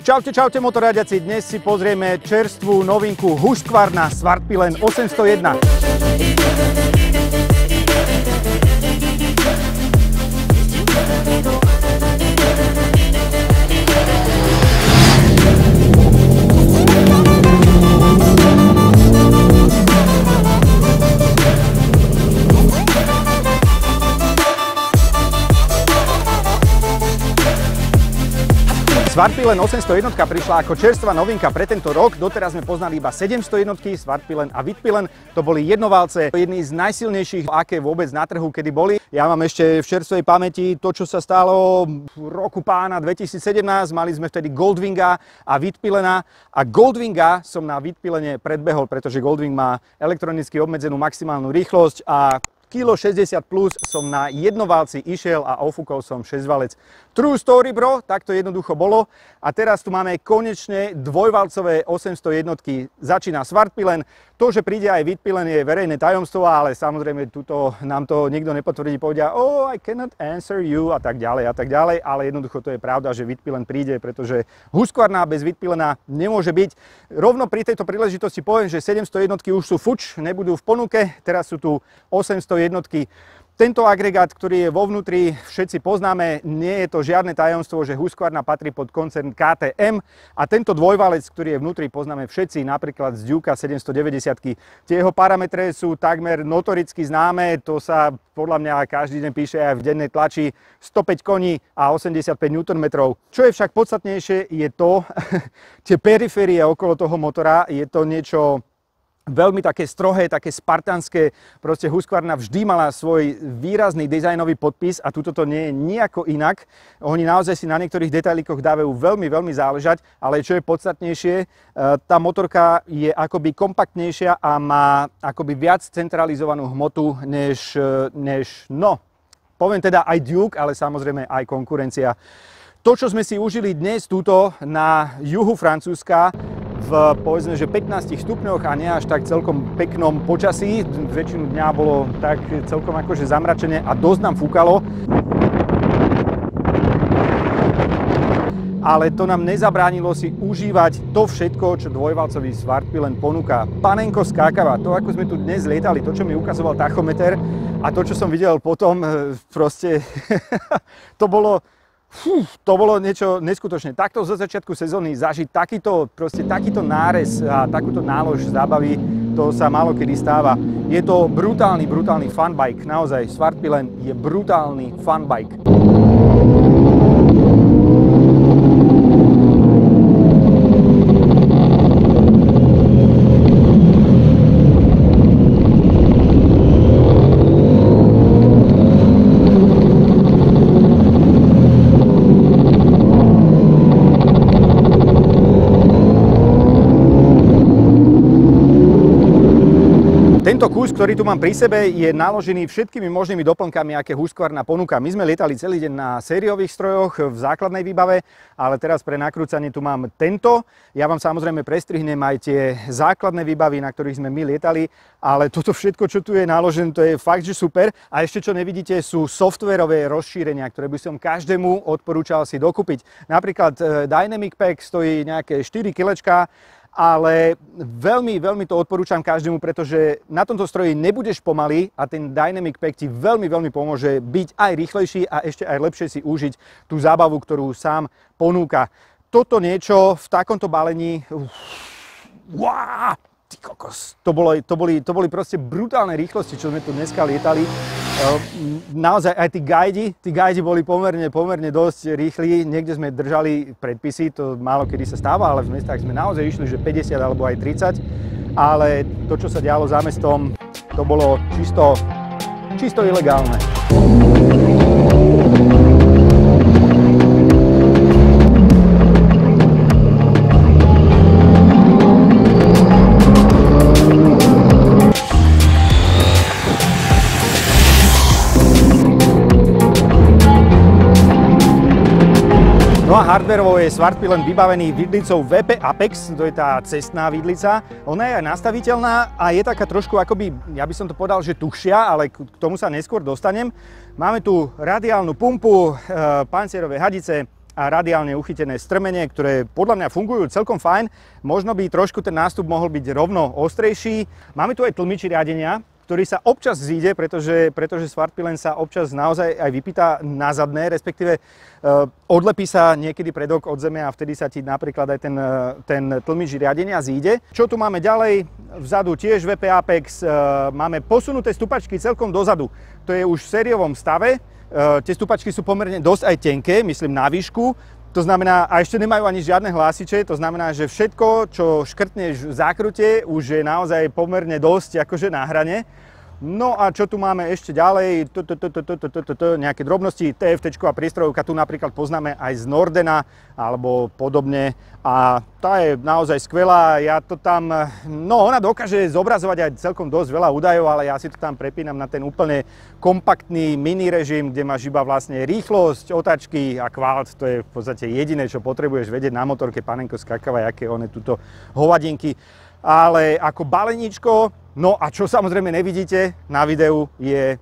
Čaute, čaute motoradiaci, dnes si pozrieme čerstvú novinku Husqvarna Svartpilen 801. Svartpilen 801 prišla ako čerstvá novinka pre tento rok. Doteraz sme poznali iba 701, Svartpilen a Wittpilen. To boli jednovalce, jedni z najsilnejších, aké vôbec na trhu kedy boli. Ja mám ešte v čerstvej pamäti to, čo sa stalo v roku pána 2017. Mali sme vtedy Goldwinga a Wittpilena. A Goldwinga som na Wittpilene predbehol, pretože Goldwing má elektronicky obmedzenú maximálnu rýchlosť a kilo 60 plus som na jednovalci išiel a ofúkol som 6-valec. True story, bro, tak to jednoducho bolo. A teraz tu máme konečne dvojvalcové 801. Začína Svartpilen. To, že príde aj Wittpilen, je verejné tajomstvo, ale samozrejme tuto nám to nikto nepotvrdí, povedia oh, I cannot answer you a tak ďalej, ale jednoducho to je pravda, že Wittpilen príde, pretože Husqvarna bez Wittpilena nemôže byť. Rovno pri tejto príležitosti poviem, že 701 už sú fuč, nebudú v ponuke, teraz sú tu 801. Tento agregát, ktorý je vo vnútri, všetci poznáme, nie je to žiadne tajomstvo, že Husqvarna patrí pod koncern KTM a tento dvojvalec, ktorý je vnútri, poznáme všetci, napríklad z Duke 790. Tie jeho parametre sú takmer notoricky známe, to sa podľa mňa každý deň píše aj v dennej tlači, 105 koní a 85 Nm. Čo je však podstatnejšie, je to, tie periférie okolo toho motora, je to niečo veľmi také strohé, také spartanské. Proste Husqvarna vždy mala svoj výrazný dizajnový podpis a tuto to nie je nejako inak. Oni naozaj si na niektorých detailíkoch dávajú veľmi záležať, ale čo je podstatnejšie, tá motorka je akoby kompaktnejšia a má akoby viac centralizovanú hmotu než no, poviem teda aj Duke, ale samozrejme aj konkurencia. To, čo sme si užili dnes túto na juhu Francúzska, v povedzme, že 15 stupňoch a nie až tak celkom peknom počasí. Väčšinu dňa bolo tak celkom akože zamračené a dosť nám fúkalo. Ale to nám nezabránilo si užívať to všetko, čo dvojvalcový Svartpilen ponúka. Panenko skákava, to ako sme tu dnes lietali, to čo mi ukazoval tachometer a to čo som videl potom, proste to bolo niečo neskutočné. Takto zo začiatku sezóny zažiť takýto nárez a takúto nálož zábavy, to sa málo kedy stáva. Je to brutálny funbike, naozaj Svartpilen je brutálny funbike. Tento kus, ktorý tu mám pri sebe, je naložený všetkými možnými doplnkami, aké Husqvarna ponúka. My sme lietali celý deň na sériových strojoch v základnej výbave, ale teraz pre nakrúcanie tu mám tento. Ja vám samozrejme prestrihnem aj tie základné výbavy, na ktorých sme my lietali, ale toto všetko, čo tu je naložené, to je fakt, že super. A ešte čo nevidíte, sú softverové rozšírenia, ktoré by som každému odporúčal si dokúpiť. Napríklad Dynamic Pack stojí nejaké 4 kilečka, ale veľmi to odporúčam každému, pretože na tomto stroji nebudeš pomaly a ten Dynamic Pack ti veľmi pomôže byť aj rýchlejší a ešte aj lepšie si užiť tú zábavu, ktorú sám ponúka. Toto niečo v takomto balení, wow, ty kokos, to boli proste brutálne rýchlosti, čo sme tu dneska lietali. Naozaj aj tí guidi boli pomerne dosť rýchli, niekde sme držali predpisy, to málo kedy sa stáva, ale v mestách sme naozaj išli, že 50 alebo aj 30, ale to, čo sa dialo za mestom, to bolo čisto ilegálne. No a hardwareovo je Svartpilen vybavený vidlicou VP Apex, to je tá cestná vidlica. Ona je aj nastaviteľná a je taká trošku akoby, ja by som to povedal, že tuhšia, ale k tomu sa neskôr dostanem. Máme tu radiálnu pumpu, pancierové hadice, a radiálne uchytené strmenie, ktoré podľa mňa fungujú celkom fajn. Možno by trošku ten nástup mohol byť rovno ostrejší. Máme tu aj tlmič riadenia, ktorý sa občas zíde, pretože Svartpilen sa občas naozaj aj vypýta na zadné, respektíve odlepí sa niekedy predok od zeme a vtedy sa ti napríklad aj ten tlmič riadenia zíde. Čo tu máme ďalej? Vzadu tiež VP Apex, máme posunuté stupačky celkom dozadu. To je už v sériovom stave. Tie stupačky sú pomerne dosť aj tenké, myslím na výšku. To znamená, a ešte nemajú ani žiadne hlásiče, to znamená, že všetko, čo škrtneš v zákrute, už je naozaj pomerne dosť akože na hrane. No a čo tu máme ešte ďalej, nejaké drobnosti, TFT-čková prístrojovka, tu napríklad poznáme aj z Nordena alebo podobne a tá je naozaj skvelá, ja to tam, no ona dokáže zobrazovať aj celkom dosť veľa údajov, ale ja si to tam prepínam na ten úplne kompaktný mini režim, kde máš iba vlastne rýchlosť, otáčky a kvalt, to je v podstate jediné, čo potrebuješ vedieť na motorke, panenko skákava, aké one túto hovadinky. Ale ako baleníčko, no a čo samozrejme nevidíte na videu, je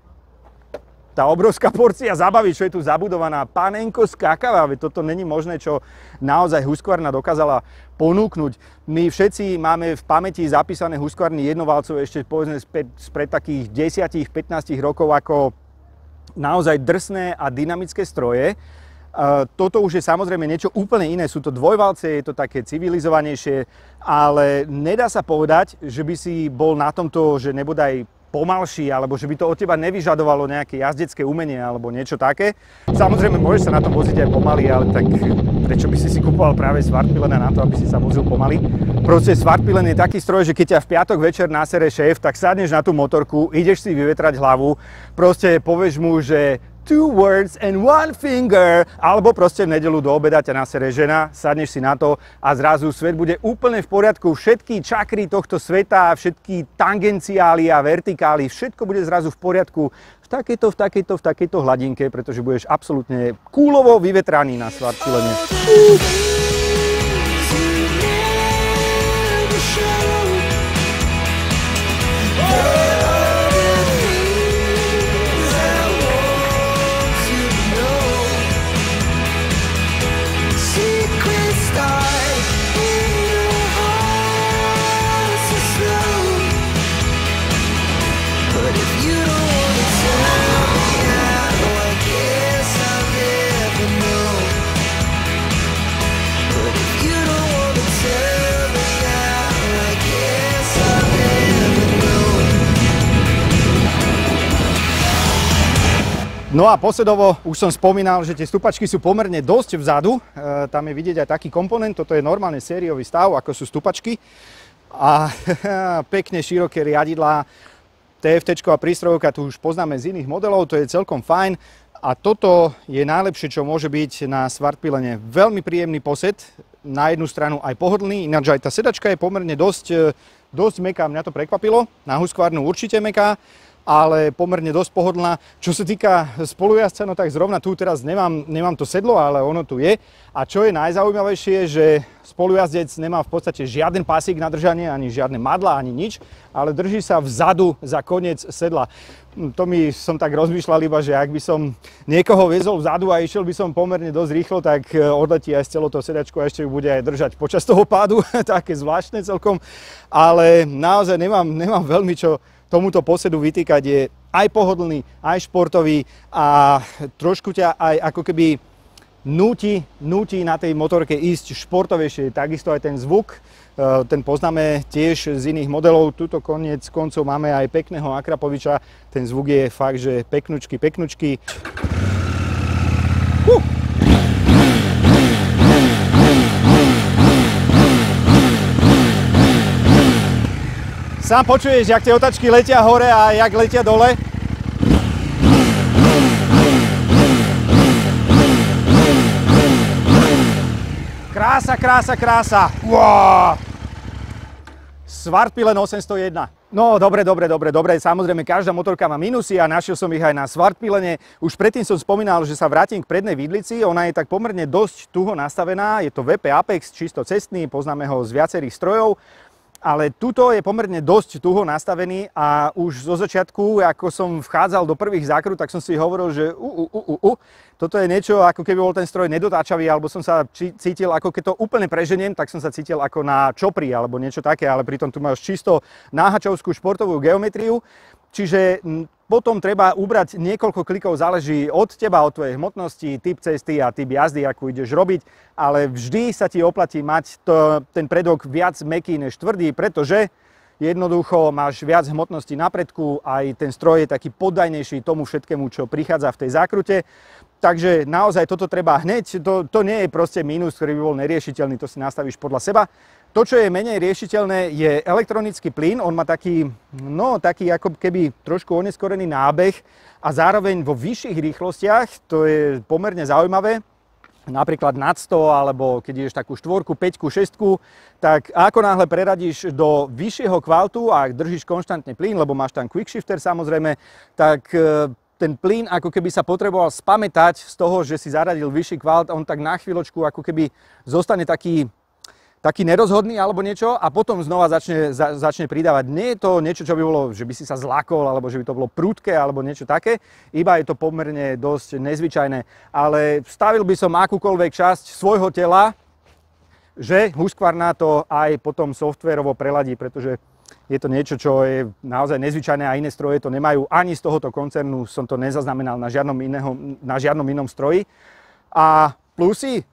tá obrovská porcia zábavy, čo je tu zabudovaná. Panenko skákava, veď toto není možné, čo naozaj Husqvarna dokázala ponúknuť. My všetci máme v pamäti zapísané Husqvarny jednovalcov ešte povedzme spred takých 10-15 rokov ako naozaj drsné a dynamické stroje. Toto už je samozrejme niečo úplne iné, sú to dvojvalce, je to také civilizovanejšie, ale nedá sa povedať, že by si bol na tomto, že nebodaj pomalší, alebo že by to od teba nevyžadovalo nejaké jazdecké umenie alebo niečo také. Samozrejme, môžeš sa na tom voziť aj pomaly, ale tak prečo by si kupoval práve Svartpilena na to, aby si sa vozil pomaly? Proste Svartpilen je taký stroj, že keď ťa v piatok večer nasere šéf, tak sadneš na tú motorku, ideš si vyvetrať hlavu, proste povieš mu, že 2 words and 1 finger, alebo proste v nedeľu do obeda ťa nasere žena, sadneš si na to a zrazu svet bude úplne v poriadku, všetky čakry tohto sveta, všetky tangenciály a vertikály, všetko bude zrazu v poriadku v takejto hladinke, pretože budeš absolútne kúlovo vyvetraný na Svartpilene. No a posledovo už som spomínal, že tie stupačky sú pomerne dosť vzadu. Tam je vidieť aj taký komponent, toto je normálne sériový stav, ako sú stupačky. A pekne široké riadidlá, TFT-čková prístrojovka, tu už poznáme z iných modelov, to je celkom fajn. A toto je najlepšie, čo môže byť na Svartpilene. Veľmi príjemný posed, na jednu stranu aj pohodlný, ináč aj tá sedačka je pomerne dosť mäkká, mňa to prekvapilo. Na Husqvarnu určite mäkká, ale pomerne dosť pohodlná. Čo sa týka spolujazdca, no tak zrovna tu teraz nemám to sedlo, ale ono tu je. A čo je najzaujímavejšie, že spolujazdec nemá v podstate žiaden pásik na držanie, ani žiadne madla, ani nič, ale drží sa vzadu za koniec sedla. To som tak rozmýšľal iba, že ak by som niekoho viezol vzadu a išiel by som pomerne dosť rýchlo, tak odletí aj z celou to sedačku a ešte ju bude aj držať počas toho pádu. Také zvláštne celkom, ale naozaj nemám veľmi čo tomuto posedu vytýkať, je aj pohodlný, aj športový a trošku ťa aj ako keby núti na tej motorke ísť športovejšie. Takisto aj ten zvuk, ten poznáme tiež z iných modelov. Tuto koniec koncov máme aj pekného Akrapoviča. Ten zvuk je fakt, že peknučky. Sám počuješ, jak tie otačky letia hore a jak letia dole. Krása. Wow. Svartpilen 801. No, dobre. Samozrejme, každá motorka má minusy a našiel som ich aj na Svartpilene. Už predtým som spomínal, že sa vrátim k prednej vidlici. Ona je tak pomerne dosť tuho nastavená. Je to VP Apex, čisto cestný, poznáme ho z viacerých strojov. Ale tuto je pomerne dosť tuho nastavený a už zo začiatku, ako som vchádzal do prvých zákrut, tak som si hovoril, že toto je niečo, ako keby bol ten stroj nedotáčavý, alebo som sa cítil, ako keď to úplne preženiem, tak som sa cítil ako na čopri alebo niečo také, ale pritom tu máš čisto náhačovskú športovú geometriu. Čiže potom treba ubrať niekoľko klikov, záleží od teba, od tvojej hmotnosti, typ cesty a typ jazdy, akú ideš robiť, ale vždy sa ti oplatí mať ten predok viac mäkký než tvrdý, pretože jednoducho máš viac hmotnosti na predku, aj ten stroj je taký poddajnejší tomu všetkému, čo prichádza v tej zákrute. Takže naozaj toto treba hneď, to nie je proste mínus, ktorý by bol neriešiteľný, to si nastavíš podľa seba. To, čo je menej riešiteľné, je elektronický plyn. On má taký ako keby trošku oneskorený nábeh a zároveň vo vyšších rýchlostiach, to je pomerne zaujímavé, napríklad nad 100, alebo keď ideš takú 4, 5, 6, tak ako náhle preradíš do vyššieho kvaltu a držíš konštantne plyn, lebo máš tam quickshifter samozrejme, tak ten plyn ako keby sa potreboval spamätať z toho, že si zaradil vyšší kvalt, on tak na chvíľočku ako keby zostane taký nerozhodný alebo niečo a potom znova začne pridávať. Nie je to niečo, čo by bolo, že by si sa zlakol alebo že by to bolo prudké alebo niečo také, iba je to pomerne dosť nezvyčajné. Ale stavil by som akúkoľvek časť svojho tela, že Husqvarna to aj potom softvérovo preladí, pretože je to niečo, čo je naozaj nezvyčajné a iné stroje to nemajú. Ani z tohoto koncernu som to nezaznamenal na žiadnom inom stroji. A plusy?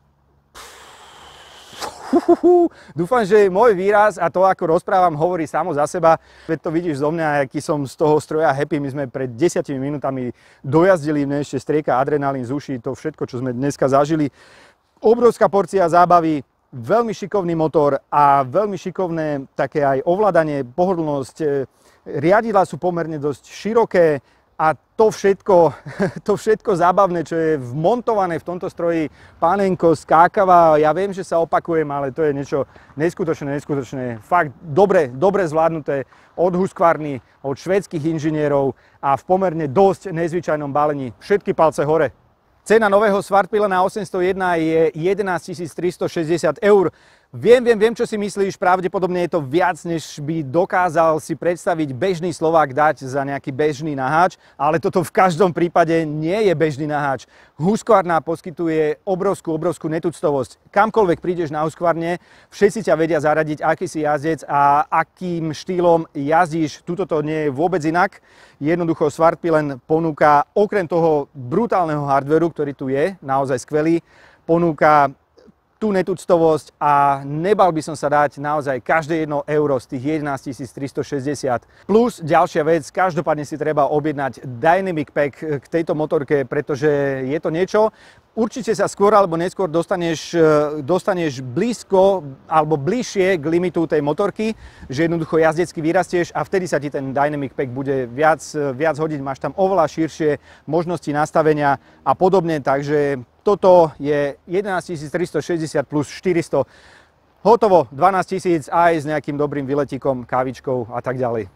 Dúfam, že môj výraz a to, ako rozprávam, hovorí samo za seba. Veď to vidíš zo mňa, aký som z toho stroja happy. My sme pred 10 minútami dojazdili, mne ešte strieka adrenalín z uší, to všetko, čo sme dneska zažili. Obrovská porcia zábavy, veľmi šikovný motor a veľmi šikovné také aj ovládanie, pohodlnosť. Riadidlá sú pomerne dosť široké. A to všetko zábavné, čo je vmontované v tomto stroji, panenko, skákava, ja viem, že sa opakujem, ale to je niečo neskutočné. Fakt dobre zvládnuté od Husqvarny, od švédskych inžinierov a v pomerne dosť nezvyčajnom balení. Všetky palce hore. Cena nového Svartpilena 801 je 11 360 eur. Viem, čo si myslíš, pravdepodobne je to viac, než by dokázal si predstaviť bežný Slovák dať za nejaký bežný naháč, ale toto v každom prípade nie je bežný naháč. Husqvarna poskytuje obrovskú netuctovosť. Kamkoľvek prídeš na Husqvarne, všetci ťa vedia zaradiť, aký si jazdec a akým štýlom jazdíš. Tuto to nie je vôbec inak. Jednoducho Svartpilen ponúka, okrem toho brutálneho hardvéru, ktorý tu je, naozaj skvelý, ponúka tú netuctovosť a nebal by som sa dať naozaj každé 1 euro z tých 11 360. Plus ďalšia vec, každopádne si treba objednať Dynamic Pack k tejto motorke, pretože je to niečo, určite sa skôr alebo neskôr dostaneš blízko alebo bližšie k limitu tej motorky, že jednoducho jazdecky vyrastieš a vtedy sa ti ten Dynamic Pack bude viac hodiť, máš tam oveľa širšie možnosti nastavenia a podobne, takže toto je 11 360 plus 400. Hotovo, 12 000 aj s nejakým dobrým výletíkom, kávičkou a tak ďalej.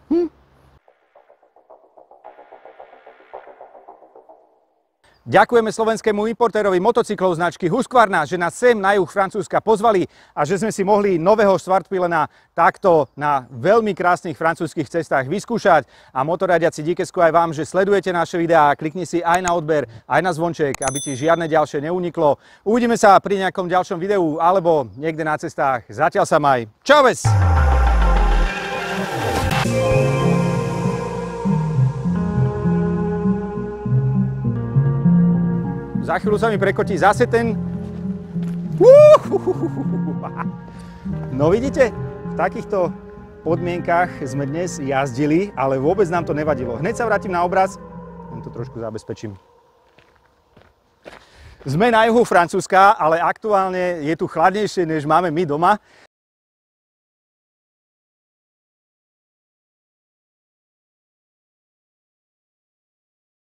Ďakujeme slovenskému importérovi motocyklov značky Husqvarna, že nás sem na juh Francúzska pozvali a že sme si mohli nového Svartpilena takto na veľmi krásnych francúzskych cestách vyskúšať. A motoradiaci díkesko aj vám, že sledujete naše videá, klikni si aj na odber, aj na zvonček, aby ti žiadne ďalšie neuniklo. Uvidíme sa pri nejakom ďalšom videu alebo niekde na cestách. Zatiaľ sa maj. Čaves! Za chvíľu sa mi prekotí zase ten... No vidíte, v takýchto podmienkach sme dnes jazdili, ale vôbec nám to nevadilo. Hneď sa vrátim na obraz, len to trošku zabezpečím. Sme na juhu Francúzska, ale aktuálne je tu chladnejšie, než máme my doma.